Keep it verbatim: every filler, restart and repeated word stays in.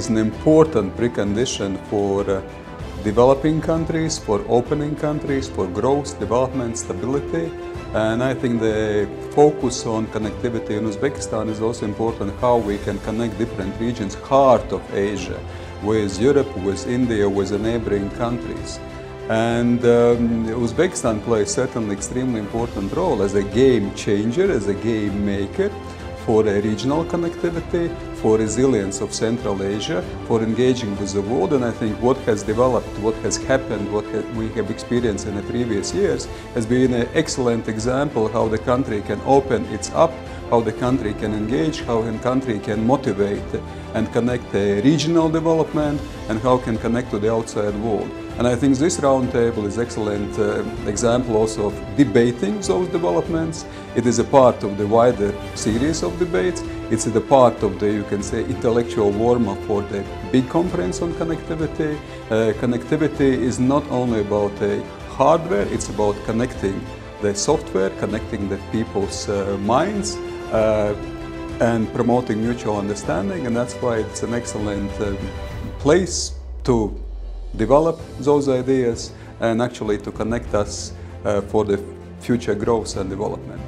is an important precondition for uh, developing countries, for opening countries, for growth, development, stability. And I think the focus on connectivity in Uzbekistan is also important, how we can connect different regions, heart of Asia, with Europe, with India, with the neighboring countries. And um, Uzbekistan plays certainly extremely important role as a game changer, as a game maker for a regional connectivity, for resilience of Central Asia, for engaging with the world. And I think what has developed, what has happened, what ha we have experienced in the previous years has been an excellent example how the country can open its up, how the country can engage, how the country can motivate and connect the regional development, and how can connect to the outside world. And I think this roundtable is an excellent uh, example also of debating those developments. It is a part of the wider series of debates. It's the part of the, you can say, intellectual warm-up for the big conference on connectivity. Uh, connectivity is not only about uh, hardware, it's about connecting the software, connecting the people's uh, minds, uh, and promoting mutual understanding. And that's why it's an excellent um, place to develop those ideas and actually to connect us uh, for the future growth and development.